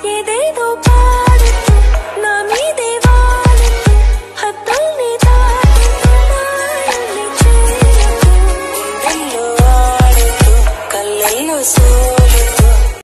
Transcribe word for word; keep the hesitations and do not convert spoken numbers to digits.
ఏదేదో పాడుతూ నా మీదే వాలుతూ హద్దుల్ని దాటుతూ మాయల్ని చేరుతూ ఎల్లో ఆడుతూ కళ్ళల్లో సూర్యుడు